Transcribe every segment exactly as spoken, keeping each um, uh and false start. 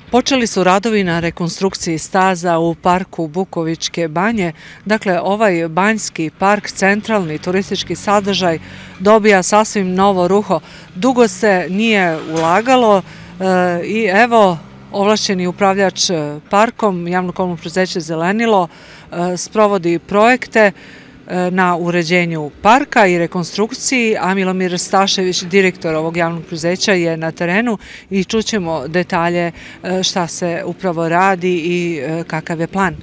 Počeli su radovi na rekonstrukciji staza u parku Bukovičke banje. Dakle, ovaj banjski park, centralni turistički sadržaj, dobija sasvim novo ruho. Dugo se nije ulagalo e, i evo, ovlašćeni upravljač parkom, javno komunalno preduzeće Zelenilo, e, sprovodi projekte na uređenju parka i rekonstrukciji, a Milomir Stašević, direktor ovog javnog preduzeća, je na terenu i čućemo detalje šta se upravo radi i kakav je plan.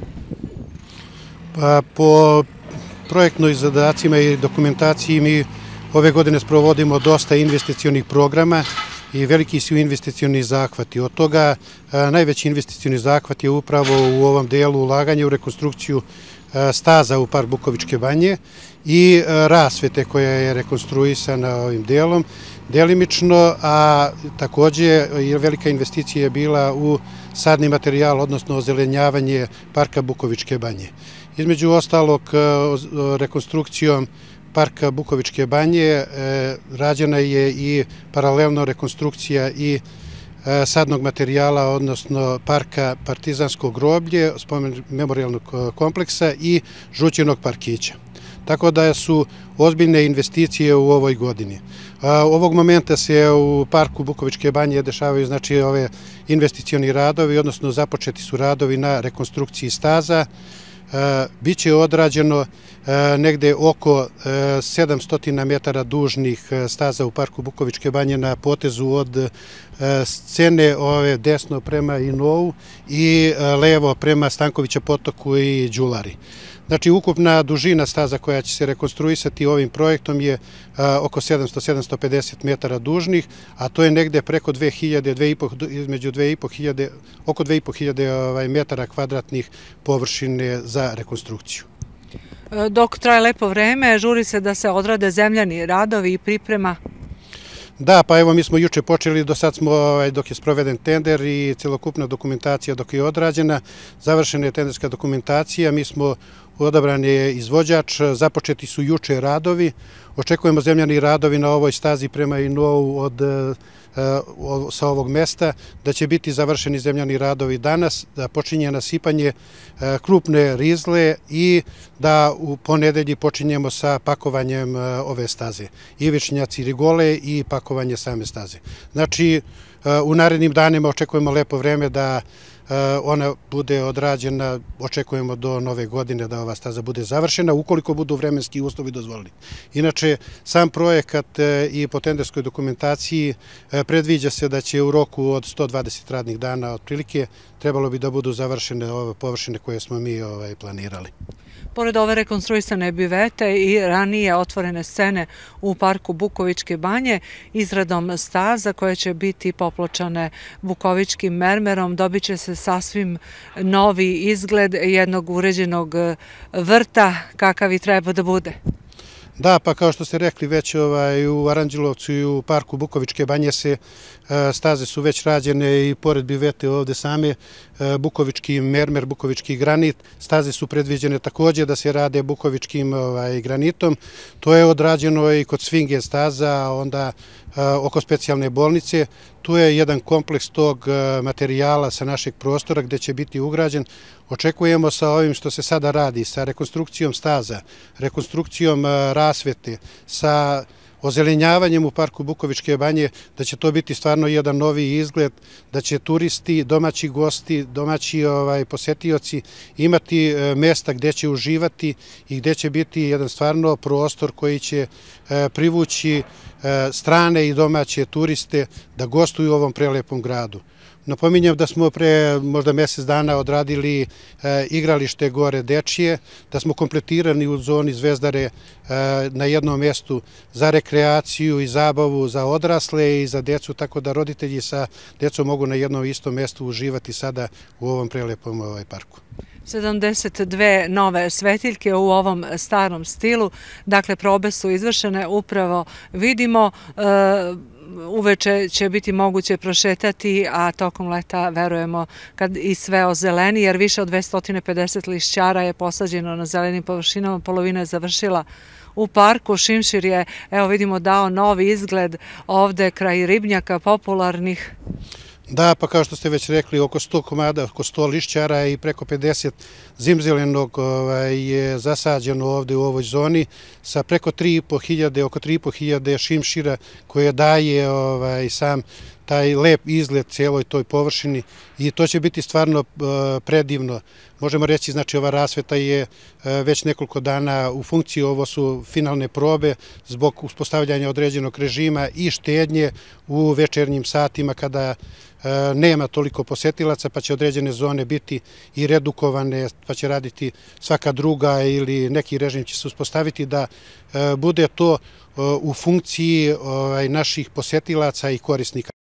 Pa, po projektnoj zadacima i dokumentaciji mi ove godine sprovodimo dosta investicionih programa i veliki su investicioni zahvati. Od toga najveći investicioni zahvat je upravo u ovom delu ulaganja u rekonstrukciju staza u park Bukovičke banje i rasvete koja je rekonstruisana ovim delom delimično, a takođe velika investicija je bila u sadni materijal, odnosno ozelenjavanje parka Bukovičke banje. Između ostalog, rekonstrukcijom parka Bukovičke banje rađena je i paralelno rekonstrukcija i sadnog materijala, odnosno parka Partizansko groblje, spomen memorijalnog kompleksa i žućenog parkića. Tako da su ozbiljne investicije u ovoj godini. Ovog momenta se u parku Bukovičke banje dešavaju znači ove investicioni radovi, odnosno započeti su radovi na rekonstrukciji staza. Biće odrađeno negde oko sedamsto metara dužnih staza u parku Bukovičke banje na potezu od scene ove desno prema Inovu i levo prema Stankovića potoku i Đulari. Znači, ukupna dužina staza koja će se rekonstruisati ovim projektom je oko sedamsto do sedamsto pedeset metara dužnih, a to je negde preko dve hiljade, između dve i po hiljade, oko dve i po hiljade metara kvadratnih površine za rekonstrukciju. Dok traje lepo vreme, žuri se da se odrade zemljani radovi i priprema. Da, pa evo mi smo juče počeli, do sad smo, dok je sproveden tender i celokupna dokumentacija dok je odrađena, završena je tenderska dokumentacija, mi smo odabran je izvođač, započeti su juče radovi, očekujemo zemljani radovi na ovoj stazi prema Inovu od sa ovog mesta, da će biti završeni zemljani radovi danas, da počinje nasipanje krupne rizle i da u ponedelji počinjemo sa pakovanjem ove staze. Ivičnjaci rigole i pakovanje same staze. Znači, u narednim danima očekujemo lepo vreme da ona bude odrađena, očekujemo do nove godine da ova staza bude završena, ukoliko budu vremenski uslovi dozvolili. Inače, sam projekat i po tenderskoj dokumentaciji predviđa se da će u roku od sto dvadeset radnih dana otprilike trebalo bi da budu završene ove površine koje smo mi planirali. Pored ove rekonstruisane bivete i ranije otvorene scene u parku Bukovičke banje, izradom staza koje će biti popločane bukovičkim mermerom, dobit će se sasvim novi izgled jednog uređenog vrta kakav i treba da bude. Da, pa kao što ste rekli, već u Aranđelovcu i u parku Bukovičke banje se staze su već rađene i pored bivete ovde same bukovički mermer, bukovički granit. Staze su predviđene takođe da se rade bukovičkim granitom. To je odrađeno i kod Svinge staza, onda oko specijalne bolnice. Tu je jedan kompleks tog materijala sa našeg prostora gde će biti ugrađen. Očekujemo sa ovim što se sada radi, sa rekonstrukcijom staza, rekonstrukcijom rasvete, sa ozelenjavanjem u parku Bukovičke banje, da će to biti stvarno jedan novi izgled, da će turisti, domaći gosti, domaći posetioci imati mesta gde će uživati i gde će biti jedan stvarno prostor koji će privući strane i domaće turiste da gostuju u ovom prelepom gradu. Napominjem da smo pre možda mesec dana odradili igralište gore dečije, da smo kompletirani u zoni Zvezdare na jednom mestu za rekreaciju i zabavu za odrasle i za decu, tako da roditelji sa decom mogu na jednom istom mestu uživati sada u ovom prelepom parku. sedamdeset dve nove svetiljke u ovom starom stilu, dakle probe su izvršene, upravo vidimo. Uveče će biti moguće prošetati, a tokom leta verujemo kad i sve ozeleni, jer više od dvesta pedeset lišćara je posađeno na zelenim površinama, polovina je završila u parku. Šimšir je, evo vidimo, dao novi izgled ovde kraj ribnjaka popularnih. Da, pa kao što ste već rekli, oko sto komada, oko sto lišćara i preko pedeset zimzelenog je zasađeno ovde u ovoj zoni sa preko tri i po hiljade, oko tri i po hiljade šimšira koje daje sam taj lep izgled cijeloj toj površini i to će biti stvarno predivno. Možemo reći, znači ova rasveta je već nekoliko dana u funkciji, ovo su finalne probe zbog uspostavljanja određenog režima i štednje u večernjim satima kada nema toliko posetilaca, pa će određene zone biti i redukovane, pa će raditi svaka druga ili neki režim će se uspostaviti da bude to u funkciji naših posetilaca i korisnika.